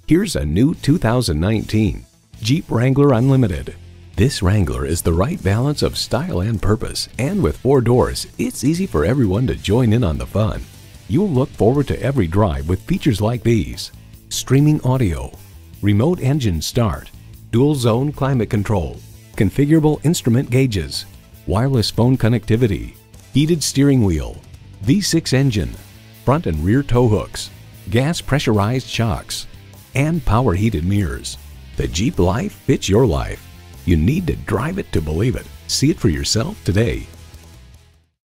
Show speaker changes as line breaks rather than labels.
Here's a new 2019 Jeep Wrangler Unlimited. This Wrangler is the right balance of style and purpose, and with 4 doors, it's easy for everyone to join in on the fun. You'll look forward to every drive with features like these: streaming audio, remote engine start, dual zone climate control, configurable instrument gauges, wireless phone connectivity, heated steering wheel, V6 engine, front and rear tow hooks, gas pressurized shocks, and power heated mirrors. The Jeep life fits your life. You need to drive it to believe it. See it for yourself today.